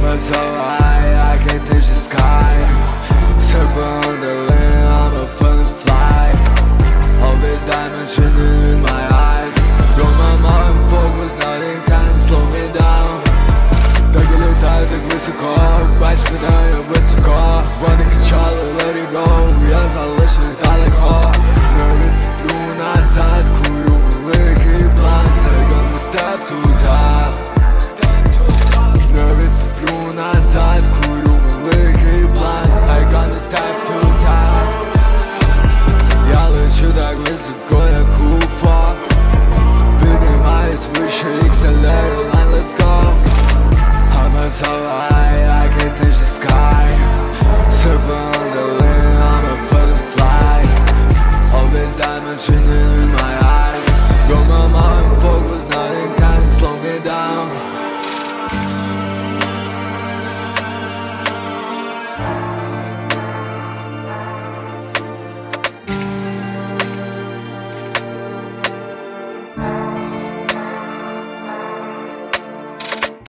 I'm so high, I can't touch the sky. Super on the limb, I'm a fucking fly. All this dimension in my eyes. Got my mind focused, nothing can slow me down. Так я літаю, так високо, бачиш мене, високо. Вони кричали, let it go, я залишив далеко. Не відступлю назад, курю, великий блант. I gonna step to top. Не відступлю назад, курю, великий блант. I gonna step to top. Я лечу так високо, як уфо. Піднимаюсь, вище, XL AIRLINE, let's go. I'm so high, I can't touch the sky. Super on the limb, I'm a fucking fly. All this dimension in my eyes. Got my mind